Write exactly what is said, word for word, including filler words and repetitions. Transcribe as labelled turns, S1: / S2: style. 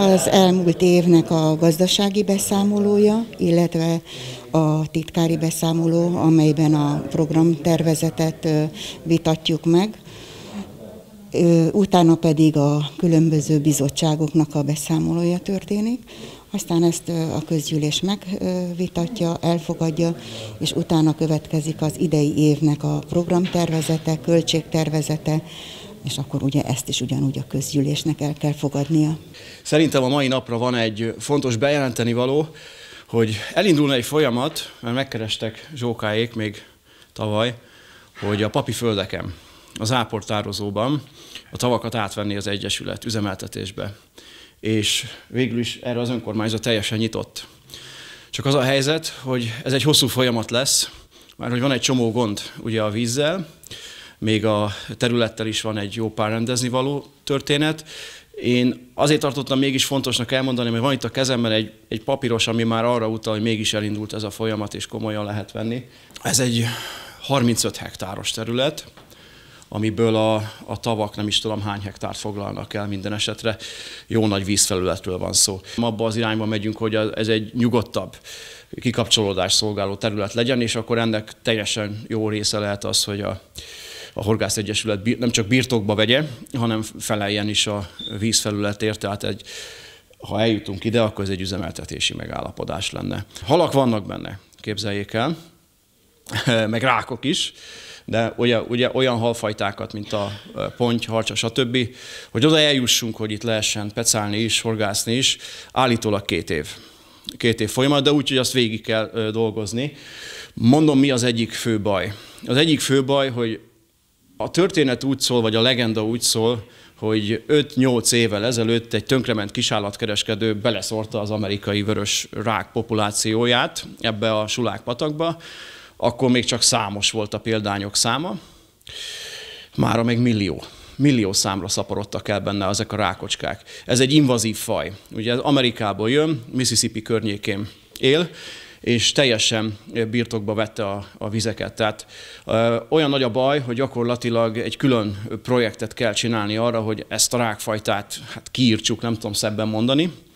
S1: Az elmúlt évnek a gazdasági beszámolója, illetve a titkári beszámoló, amelyben a programtervezetet vitatjuk meg. Utána pedig a különböző bizottságoknak a beszámolója történik. Aztán ezt a közgyűlés megvitatja, elfogadja, és utána következik az idei évnek a programtervezete, költségtervezete, és akkor ugye ezt is ugyanúgy a közgyűlésnek el kell fogadnia.
S2: Szerintem a mai napra van egy fontos bejelenteni való, hogy elindulna egy folyamat, mert megkerestek Zsókáék még tavaly, hogy a papi földeken, az áportározóban a tavakat átvenni az Egyesület üzemeltetésbe. És végül is erre az önkormányzat teljesen nyitott. Csak az a helyzet, hogy ez egy hosszú folyamat lesz, mert hogy van egy csomó gond ugye a vízzel, még a területtel is van egy jó pár rendezni való történet. Én azért tartottam mégis fontosnak elmondani, mert van itt a kezemben egy, egy papíros, ami már arra utal, hogy mégis elindult ez a folyamat, és komolyan lehet venni. Ez egy harmincöt hektáros terület, amiből a, a tavak nem is tudom hány hektárt foglalnak el minden esetre. Jó nagy vízfelületről van szó. Abba az irányba megyünk, hogy ez egy nyugodtabb kikapcsolódás szolgáló terület legyen, és akkor ennek teljesen jó része lehet az, hogy a, a Horgász Egyesület nem csak birtokba vegye, hanem feleljen is a vízfelületért, tehát egy, ha eljutunk ide, akkor ez egy üzemeltetési megállapodás lenne. Halak vannak benne, képzeljék el, meg rákok is, de ugye, ugye olyan halfajtákat, mint a ponty, harcsa, stb., hogy oda eljussunk, hogy itt lehessen pecálni is, horgászni is, állítólag két év. Két év folyamat, de úgy, hogy azt végig kell dolgozni. Mondom, mi az egyik fő baj. Az egyik fő baj, hogy a történet úgy szól, vagy a legenda úgy szól, hogy öt-nyolc évvel ezelőtt egy tönkrement kisállatkereskedő beleszórta az amerikai vörös rák populációját ebbe a Sulák patakba. Akkor még csak számos volt a példányok száma, mára meg millió. Millió számra szaporodtak el benne ezek a rákocskák. Ez egy invazív faj. Ugye Amerikából jön, Mississippi környékén él, és teljesen birtokba vette a, a vizeket. Tehát ö, olyan nagy a baj, hogy gyakorlatilag egy külön projektet kell csinálni arra, hogy ezt a rákfajtát hát kiírtsuk, nem tudom szebben mondani.